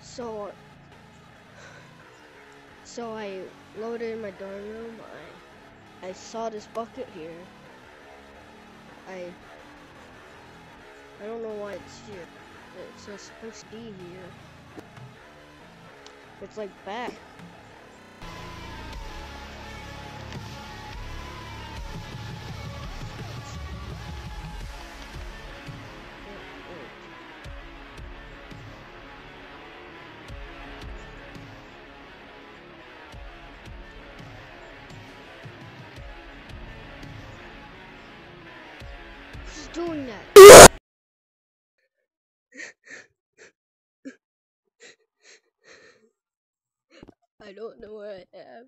So, so I loaded in my dorm room. I saw this bucket here. I don't know why it's here. It's supposed to be here. It's like back. Who's doing that? I don't know where I am.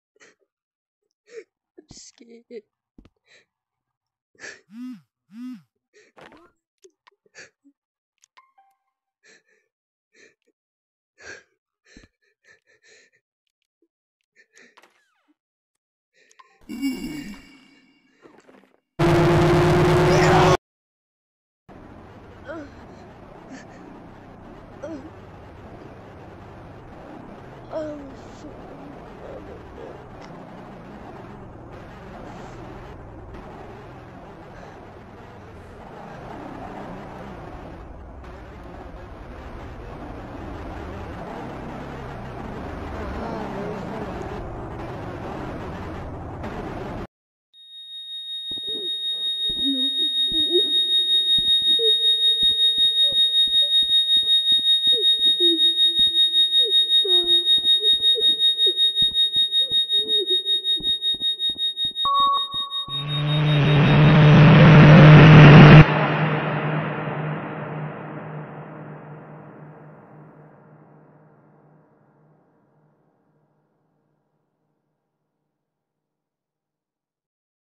I'm scared.